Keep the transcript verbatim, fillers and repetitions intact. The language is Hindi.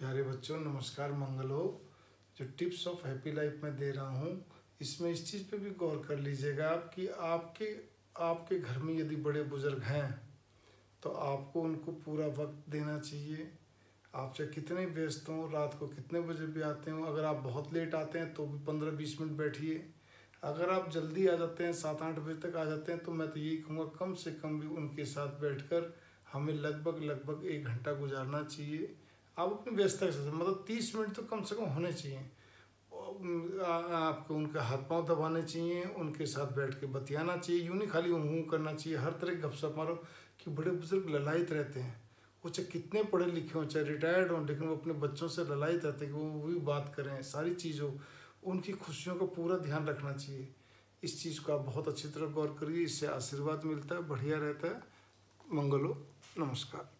प्यारे बच्चों, नमस्कार, मंगल हो। जो टिप्स ऑफ हैप्पी लाइफ में दे रहा हूँ, इसमें इस चीज़ पे भी गौर कर लीजिएगा आप कि आपके आपके घर में यदि बड़े बुजुर्ग हैं तो आपको उनको पूरा वक्त देना चाहिए। आप चाहे कितने व्यस्त हों, रात को कितने बजे भी आते हों, अगर आप बहुत लेट आते हैं तो भी पंद्रह बीस मिनट बैठिए। अगर आप जल्दी आ जाते हैं, सात आठ बजे तक आ जाते हैं, तो मैं तो यही कहूँगा कम से कम भी उनके साथ बैठकर हमें लगभग लगभग एक घंटा गुजारना चाहिए। आप अपनी व्यस्तता से मतलब तीस मिनट तो कम से कम होने चाहिए। आपको उनका हाथ पांव दबाने चाहिए, उनके साथ बैठ के बतियाना चाहिए। यूँ नहीं खाली हूँ करना चाहिए, हर तरह गपशप मारो। कि बड़े बुजुर्ग ललायत रहते हैं, वो चाहे कितने पढ़े लिखे हों, चाहे रिटायर्ड हों, लेकिन वो अपने बच्चों से ललायत रहते हैं कि वो भी बात करें, सारी चीज़ों उनकी खुशियों का पूरा ध्यान रखना चाहिए। इस चीज़ को आप बहुत अच्छी तरह गौर करिए, इससे आशीर्वाद मिलता है, बढ़िया रहता है। मंगल हो, नमस्कार।